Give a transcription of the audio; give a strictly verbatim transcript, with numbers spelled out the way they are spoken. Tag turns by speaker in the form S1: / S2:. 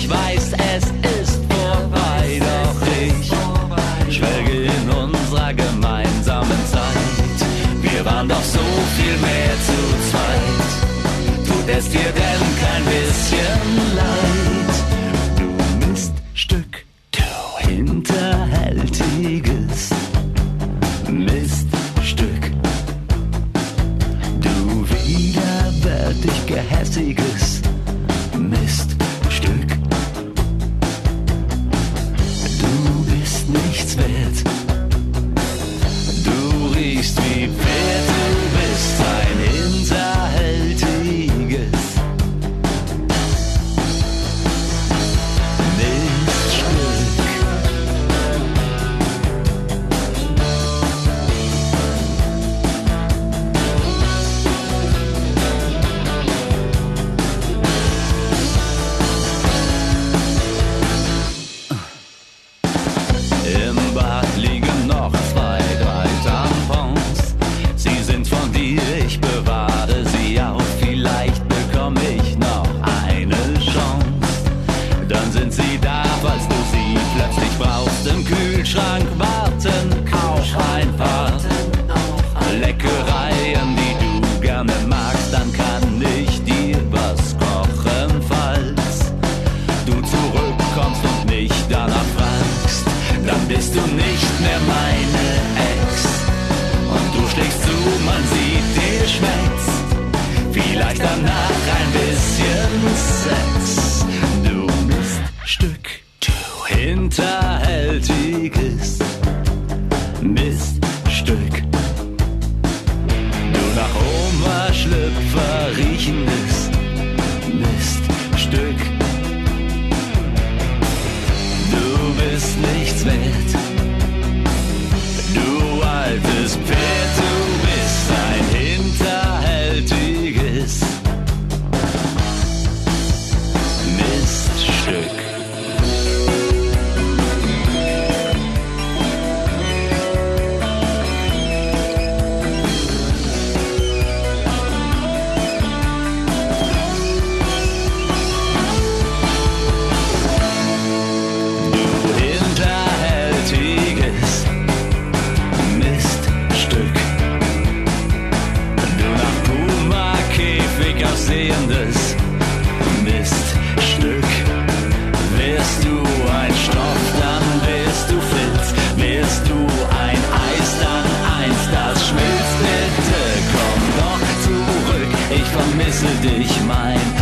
S1: weiß, es ist vorbei, doch ich schwelge in unserer gemeinsamen Zeit. Wir waren doch so viel mehr zu zweit. Tut es dir denn kein bisschen leid? Du Miststück, du hinterhältiges Miststück, du widerwärtig gehässiges Miststück. Du bist nichts wert, du riechst wie Pferd, du bist ein hinterhältiges Miststück. Im Bad liegen noch zwei, drei Tampons. Sie sind von dir, ich bewahre sie auf. Vielleicht bekomme ich noch eine Chance. Dann sind sie da, falls du sie plötzlich brauchst. Im Kühlschrank warten auch ein paar Leckereien, die du gerne magst. Dann kann ich dir was kochen, falls du zurückkommst und mich danach fragst. Dann bist du nicht mehr meine Ex und du schlägst zu, man sieht, dir schmeckt's. Vielleicht danach ein bisschen Sex. Du Miststück, du hinterhältiges Miststück, du nach Oma Schlüpfer riechendes Miststück. Du bist nichts wert, du altes Pferd, du bist ein hinterhältiges Miststück. Aussehendes Miststück. Wärst du ein Stoff, dann wärst du Filz. Wärst du ein Eis, dann eins, das schmilzt. Bitte komm doch zurück, ich vermisse dich, mein